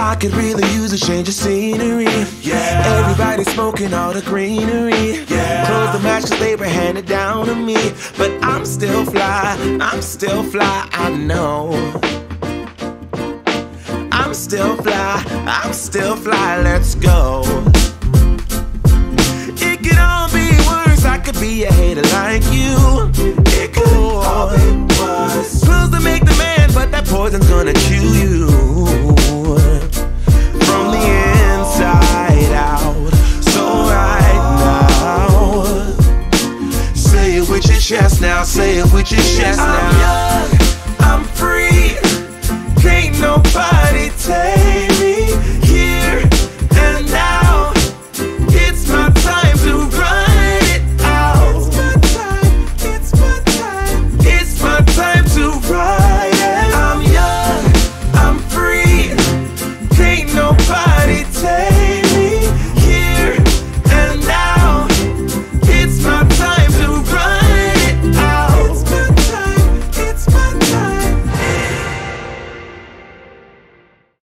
I could really use a change of scenery. Yeah. Everybody smoking all the greenery. Yeah. Close the match 'cause they were handed down to me. But I'm still fly, I know. I'm still fly, let's go. It could all be worse, I could be a hater like you. It could all be worse. Pills to make the man, but that poison's gonna chew you.